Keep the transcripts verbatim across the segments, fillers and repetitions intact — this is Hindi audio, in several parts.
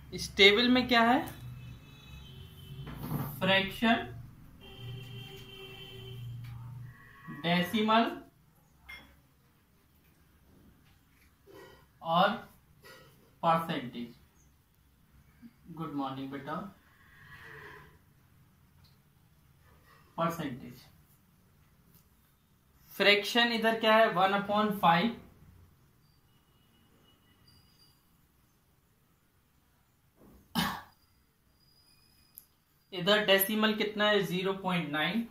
इस टेबल में क्या है? फ्रैक्शन, डेसिमल और परसेंटेज। गुड मॉर्निंग बेटा। परसेंटेज, फ्रैक्शन इधर क्या है? वन अपॉन फाइव, इधर डेसिमल कितना है? जीरो पॉइंट नाइन,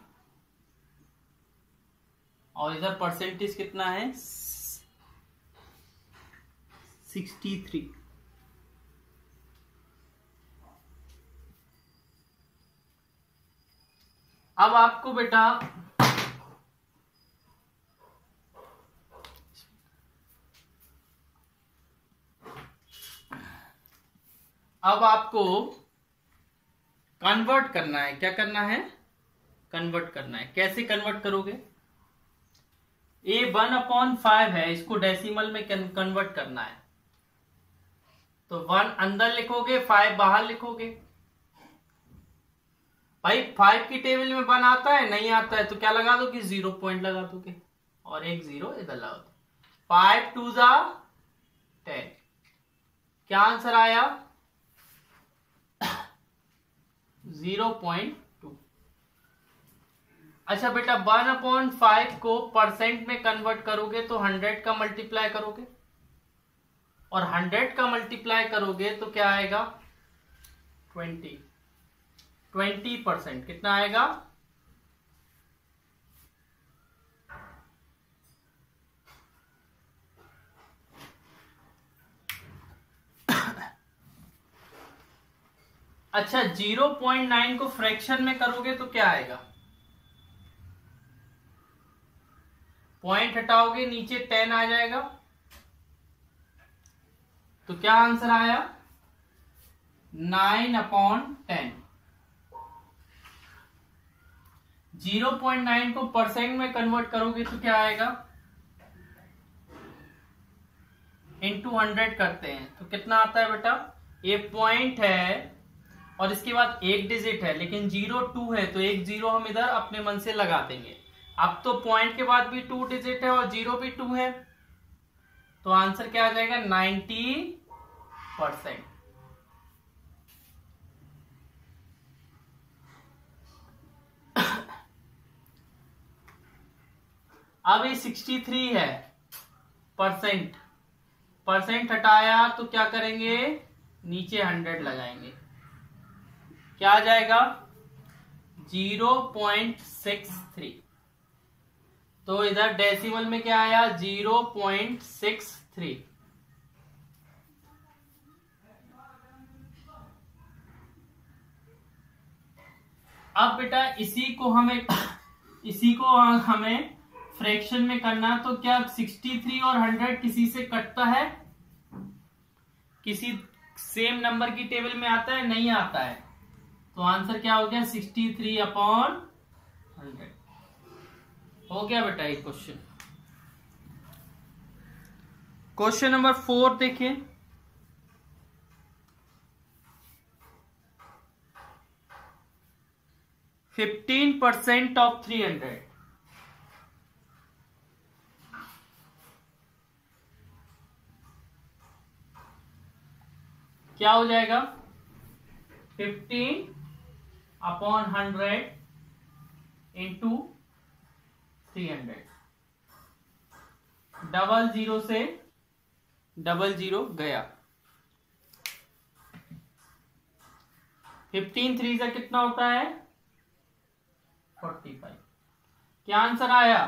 और इधर परसेंटेज कितना है? Sixty three. अब आपको बेटा अब आपको कन्वर्ट करना है। क्या करना है? कन्वर्ट करना है। कैसे कन्वर्ट करोगे? ए वन अपॉन फाइव है, इसको डेसिमल में कन्वर्ट करना है। तो वन अंदर लिखोगे, फाइव बाहर लिखोगे। भाई फाइव की टेबल में वन आता है? नहीं आता है, तो क्या लगा दो कि जीरो पॉइंट लगा दोगे और एक जीरो इधर लगा दो। फाइव टू जा टेन। क्या आंसर आया? Zero point two. अच्छा बेटा, वन अपॉन फाइव को परसेंट में कन्वर्ट करोगे तो हंड्रेड का मल्टीप्लाई करोगे, और हंड्रेड का मल्टीप्लाई करोगे तो क्या आएगा? ट्वेंटी। ट्वेंटी परसेंट कितना आएगा? अच्छा, जीरो पॉइंट नाइन को फ्रैक्शन में करोगे तो क्या आएगा? पॉइंट हटाओगे, नीचे टेन आ जाएगा। तो क्या आंसर आया? Nine upon ten. Zero point nine को परसेंट में कन्वर्ट करोगे तो क्या आएगा? इंटू हंड्रेड करते हैं तो कितना आता है बेटा? ये पॉइंट है और इसके बाद एक डिजिट है, लेकिन जीरो टू है तो एक जीरो हम इधर अपने मन से लगा देंगे। अब तो पॉइंट के बाद भी टू डिजिट है और जीरो भी टू है, तो आंसर क्या आ जाएगा? Ninety percent. अब ये सिक्सटी थ्री है परसेंट, परसेंट हटाया तो क्या करेंगे? नीचे हंड्रेड लगाएंगे। क्या आ जाएगा? Zero point six three. तो इधर डेसिमल में क्या आया? Zero point six three. अब बेटा इसी को हमें इसी को हमें फ्रैक्शन में करना, तो क्या सिक्सटी थ्री और हंड्रेड किसी से कटता है? किसी सेम नंबर की टेबल में आता है? नहीं आता है। तो आंसर क्या हो गया? Sixty three upon hundred. हो गया बेटा एक क्वेश्चन। क्वेश्चन नंबर फोर देखिए। Fifteen percent of three hundred. क्या हो जाएगा? Fifteen upon hundred into three hundred. Double zero से डबल जीरो गया। फिफ्टीन थ्री से कितना होता है? Forty five. क्या आंसर आया?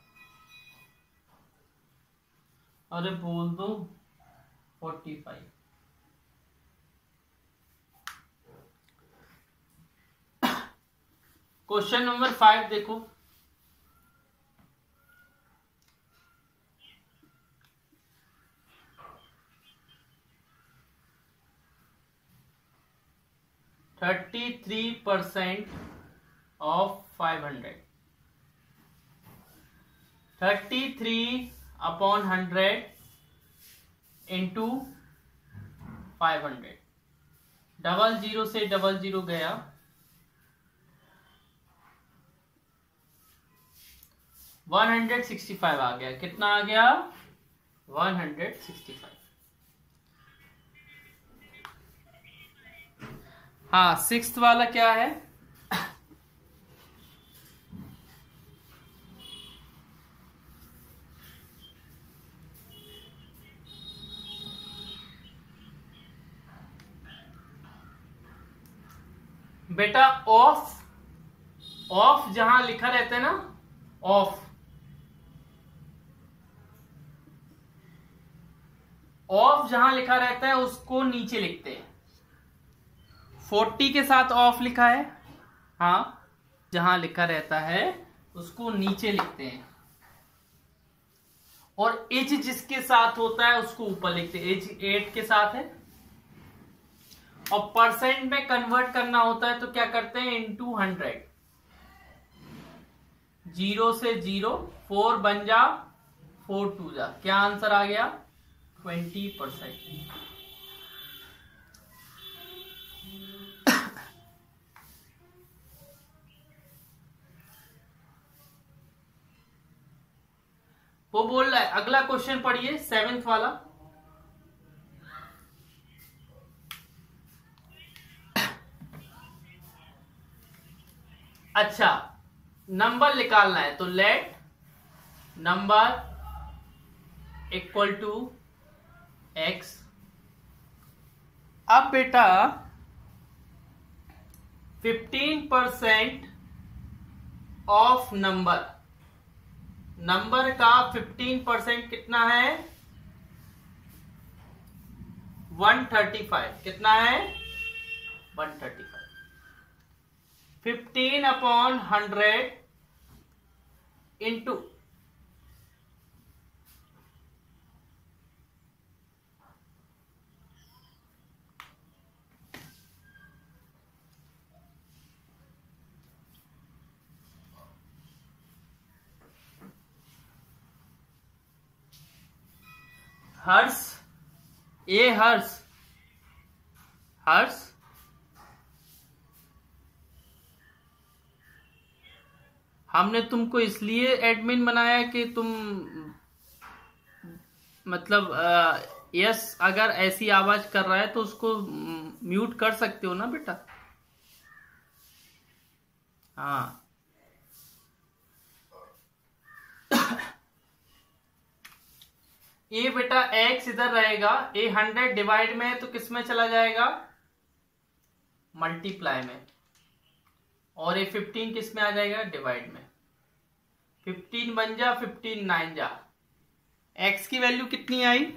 अरे बोल दो, forty five. Question number five देखो। Thirty three percent of five hundred. Thirty three upon hundred into five hundred. Double zero से डबल जीरो गया, वन हंड्रेड सिक्सटी फाइव आ गया। कितना आ गया? One hundred sixty five. हाँ, सिक्स्थ वाला क्या है? बेटा ऑफ, ऑफ जहां लिखा रहता है ना, ऑफ, ऑफ जहां लिखा रहता है उसको नीचे लिखते हैं। फोर्टी के साथ ऑफ लिखा है, हाँ, जहां लिखा रहता है उसको नीचे लिखते हैं, और एच जिसके साथ होता है उसको ऊपर लिखते हैं। एच एट के साथ है, और परसेंट में कन्वर्ट करना होता है तो क्या करते हैं? Into hundred. जीरो से जीरो, फोर बन जा, फोर टू जा, क्या आंसर आ गया? Twenty percent. वो बोल रहा है। अगला क्वेश्चन पढ़िए, सेवेंथ वाला। अच्छा, नंबर निकालना है तो let number equal to x. अब बेटा fifteen percent of number, number का फिफ्टीन परसेंट कितना है? One thirty five. कितना है? One thirty five. Fifteen upon hundred into Harsh, ए हर्ष, हर्ष हमने तुमको इसलिए एडमिन बनाया कि तुम मतलब आ, यस, अगर ऐसी आवाज कर रहा है तो उसको म्यूट कर सकते हो ना बेटा। हाँ, ये बेटा एक्स इधर रहेगा, ए हंड्रेड डिवाइड में है तो किस में चला जाएगा? मल्टीप्लाई में। और ये फिफ्टीन किस में आ जाएगा? डिवाइड में। फिफ्टीन बन जा, फिफ्टीन नाइन जा, एक्स की वैल्यू कितनी आई?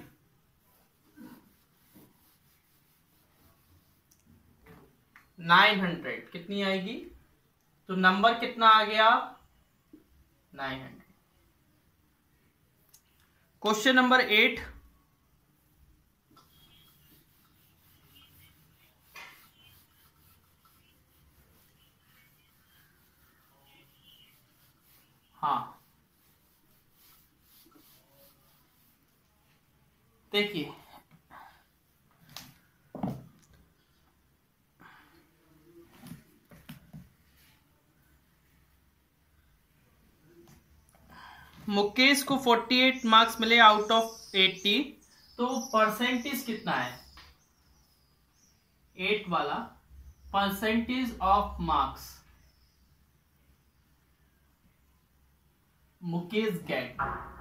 Nine hundred. कितनी आएगी? तो नंबर कितना आ गया? Nine hundred. Question number eight. हाँ, देखिए मुकेश को अड़तालीस मार्क्स मिले आउट ऑफ अस्सी, तो परसेंटेज कितना है? एट वाला percentage of marks Mukesh get.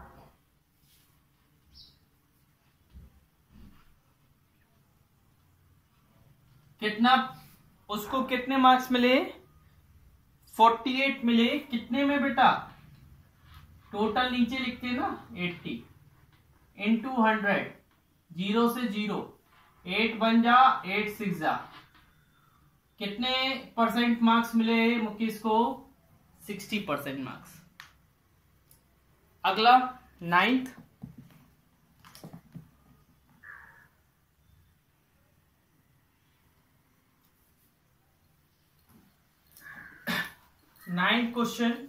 कितना, उसको कितने मार्क्स मिले? अड़तालीस मिले। कितने में बेटा? टोटल नीचे लिखते हैं ना, अस्सी इंटू हंड्रेड, जीरो से जीरो, एट बन जा, एट सिक्स जा, कितने परसेंट मार्क्स मिले मुकेश को? Sixty percent marks. अगला ninth, ninth question.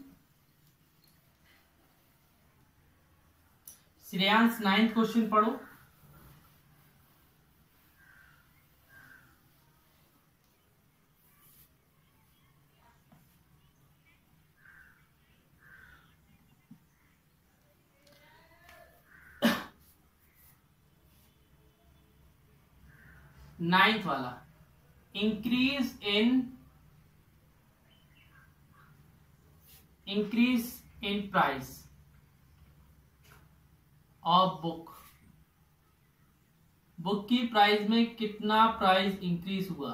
Shreyansh ninth question पढ़ो। नाइन्थ वाला, increase in increase in price of book, book की प्राइस में कितना प्राइस इंक्रीज हुआ?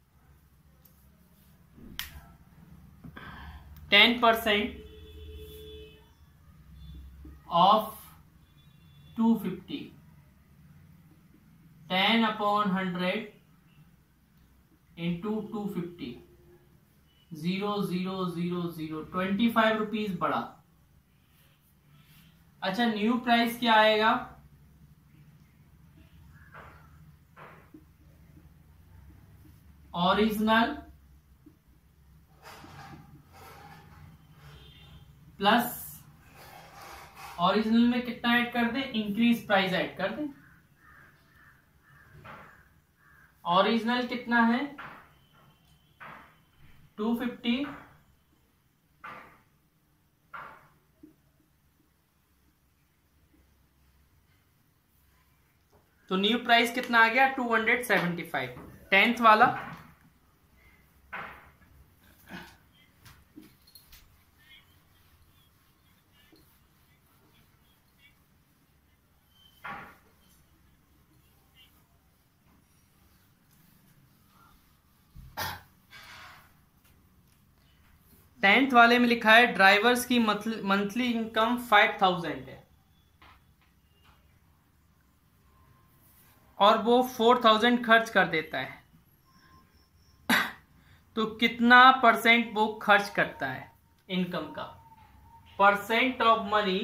Ten percent of two fifty, ten upon hundred into two fifty, zero zero zero zero, twenty five rupees बढ़ा। अच्छा, न्यू प्राइस क्या आएगा? ओरिजिनल प्लस ओरिजिनल में कितना ऐड कर दें? इंक्रीज प्राइस ऐड कर दें। ओरिजिनल कितना है? टू फिफ्टी, तो न्यू प्राइस कितना आ गया? Two hundred seventy five. Tenth वाला, टेंथ वाले में लिखा है ड्राइवर्स की मंथली इनकम फाइव थाउजेंड है और वो फोर थाउजेंड खर्च कर देता है, तो कितना परसेंट वो खर्च करता है इनकम का? परसेंट ऑफ मनी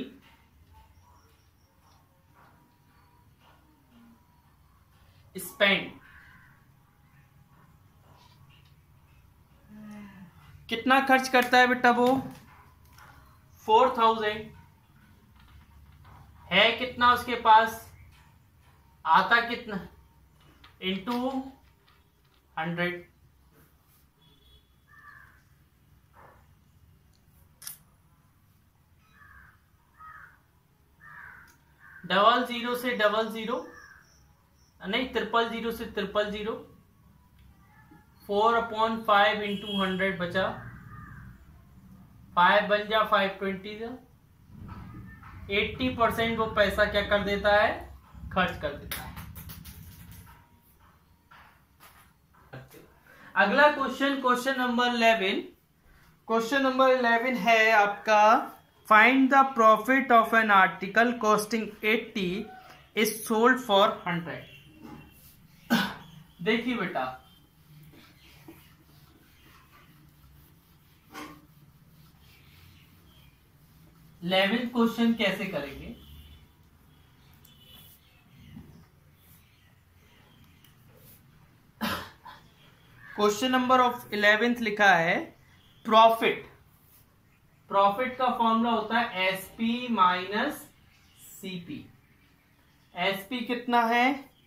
स्पेंड, कितना खर्च करता है बेटा वो? फोर थाउजेंड है, कितना उसके पास आता, कितना? इंटू हंड्रेड, डबल जीरो से डबल जीरो नहीं, ट्रिपल जीरो से triple zero, four upon five into hundred बचा, फाइव बन जा फाइव ट्वेंटी जा, एट्टी परसेंट वो पैसा क्या कर देता है? खर्च कर देता है। अगला question, question number eleven. Question number eleven है आपका, find the profit of an article costing eighty is sold for hundred. देखिए बेटा, इलेवेंथ क्वेश्चन कैसे करेंगे? क्वेश्चन नंबर ऑफ इलेवेंथ लिखा है प्रॉफिट, प्रॉफिट का फॉर्मूला होता है एसपी माइनस सीपी। एसपी कितना है?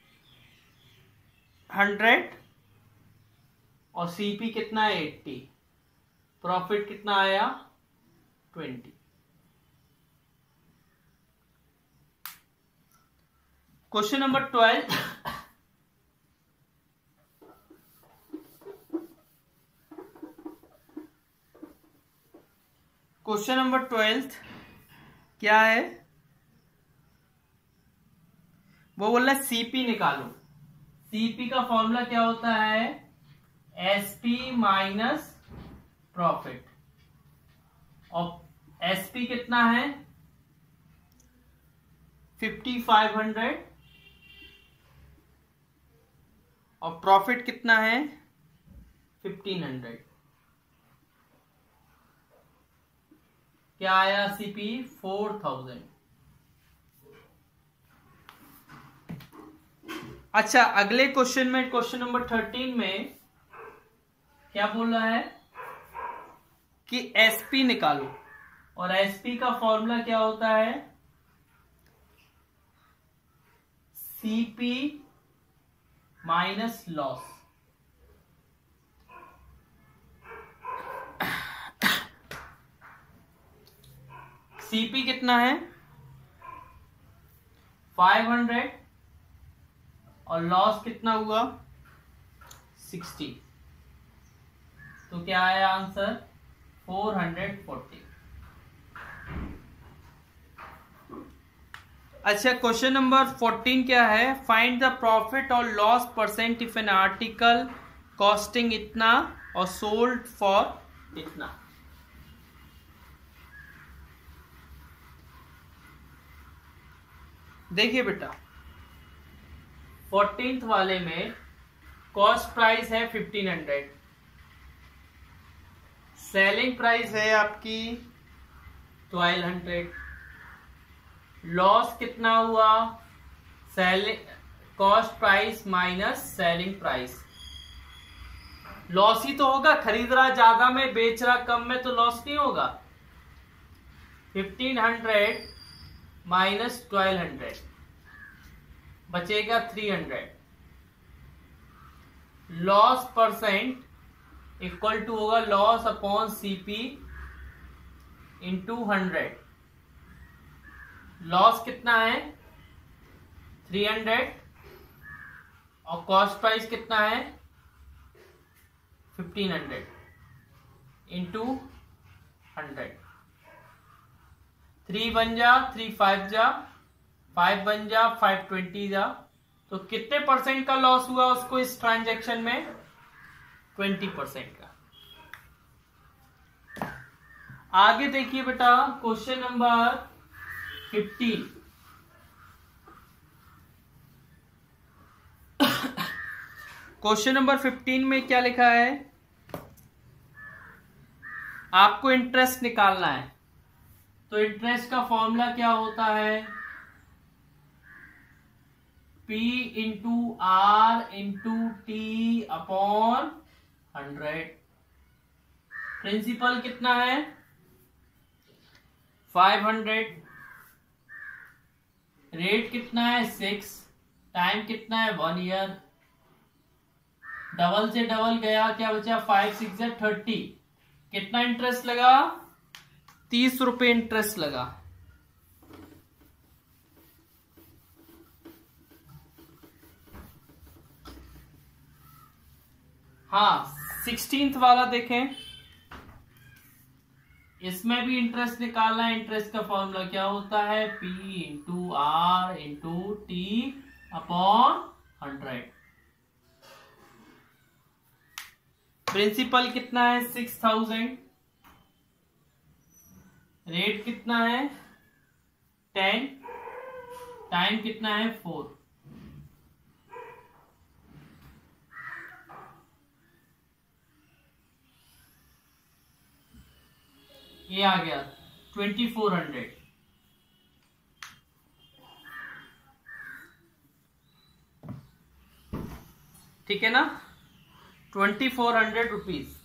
हंड्रेड, और सीपी कितना है? एट्टी। प्रॉफिट कितना आया? Twenty. Question number twelve, question number twelfth क्या है? वो बोल रहा है सीपी निकालो। सीपी का फॉर्मूला क्या होता है? एसपी माइनस प्रॉफिट, और एसपी कितना है? फिफ्टी फाइव हंड्रेड, और प्रॉफिट कितना है? Fifteen hundred. क्या आया? CP four thousand. अच्छा, अगले क्वेश्चन में, क्वेश्चन नंबर थर्टीन में क्या बोल रहा है कि एसपी निकालो, और एसपी का फॉर्मूला क्या होता है? CP minus loss. सीपी कितना है? फाइव हंड्रेड, और लॉस कितना हुआ? सिक्सटी, तो क्या आया आंसर? Four hundred forty. अच्छा, क्वेश्चन नंबर फोर्टीन क्या है? फाइंड द प्रॉफिट और loss percent if an article costing इतना और सोल्ड फॉर इतना। देखिए बेटा, फोर्टींथ वाले में कॉस्ट प्राइस है फिफ्टीन हंड्रेड, सेलिंग प्राइस है आपकी ट्वेल्व हंड्रेड, लॉस कितना हुआ? Selling cost price minus selling price. Loss ही तो होगा, खरीद रहा ज्यादा में बेच रहा कम में, तो लॉस नहीं होगा। Fifteen hundred minus twelve hundred बचेगा three hundred. Loss percent equal to होगा loss upon CP into hundred. Loss कितना है? थ्री हंड्रेड और कॉस्ट प्राइस कितना है? Fifteen hundred into hundred. Three बन जा, थ्री फाइव जा, फाइव बन जा, फाइव ट्वेंटी जा। तो कितने परसेंट का लॉस हुआ उसको इस ट्रांजैक्शन में? ट्वेंटी परसेंट का। आगे देखिए बेटा, question number fifteen. Question number fifteen में क्या लिखा है? आपको इंटरेस्ट निकालना है, तो इंटरेस्ट का फॉर्मूला क्या होता है? P into R into T upon hundred. Principal कितना है? Five hundred. रेट कितना है? सिक्स। टाइम कितना है? One year. डबल से डबल गया, क्या बचा? फाइव सिक्स है थर्टी। कितना इंटरेस्ट लगा? तीस रुपए इंटरेस्ट लगा। हाँ, सिक्सटीन्थ वाला देखें, इसमें भी इंटरेस्ट निकालना है। इंटरेस्ट का फॉर्मूला क्या होता है? P into R into T upon hundred. Principal कितना है? Six thousand. रेट कितना है? टेन। टाइम कितना है? फोर। ये आ गया ट्वेंटी फोर हंड्रेड। ठीक है ना? Twenty four hundred rupees.